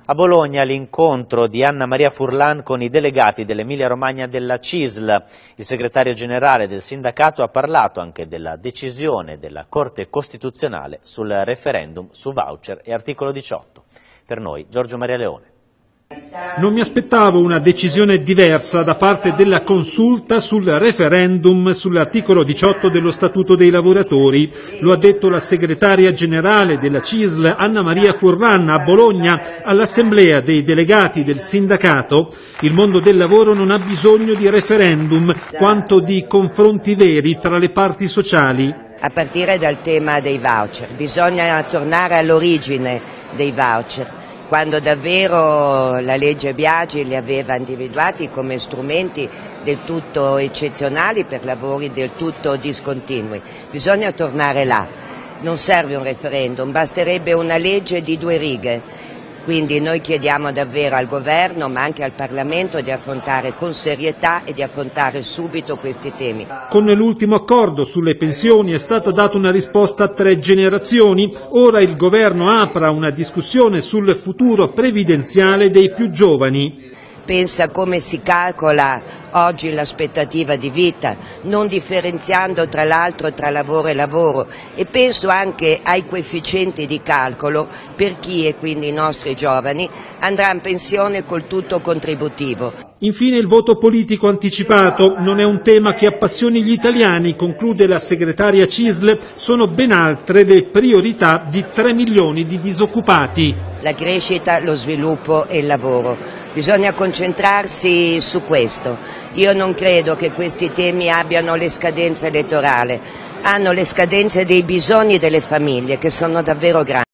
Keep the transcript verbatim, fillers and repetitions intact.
A Bologna l'incontro di Anna Maria Furlan con i delegati dell'Emilia Romagna della C I S L. Il segretario generale del sindacato ha parlato anche della decisione della Corte Costituzionale sul referendum su voucher e articolo diciotto. Per noi Giorgio Maria Leone. Non mi aspettavo una decisione diversa da parte della Consulta sul referendum sull'articolo diciotto dello Statuto dei lavoratori. Lo ha detto la segretaria generale della C I S L Anna Maria Furlan a Bologna all'assemblea dei delegati del sindacato. Il mondo del lavoro non ha bisogno di referendum quanto di confronti veri tra le parti sociali. A partire dal tema dei voucher, bisogna tornare all'origine dei voucher, quando davvero la legge Biagi li aveva individuati come strumenti del tutto eccezionali per lavori del tutto discontinui. Bisogna tornare là, non serve un referendum, basterebbe una legge di due righe. Quindi noi chiediamo davvero al governo ma anche al Parlamento di affrontare con serietà e di affrontare subito questi temi. Con l'ultimo accordo sulle pensioni è stata data una risposta a tre generazioni, ora il governo apra una discussione sul futuro previdenziale dei più giovani. Pensa come si calcola oggi l'aspettativa di vita, non differenziando tra l'altro tra lavoro e lavoro, e penso anche ai coefficienti di calcolo per chi, e quindi i nostri giovani, andrà in pensione col tutto contributivo. Infine il voto politico anticipato non è un tema che appassioni gli italiani, conclude la segretaria C I S L, sono ben altre le priorità di tre milioni di disoccupati. La crescita, lo sviluppo e il lavoro. Bisogna concentrarsi su questo. Io non credo che questi temi abbiano le scadenze elettorali, hanno le scadenze dei bisogni delle famiglie che sono davvero grandi.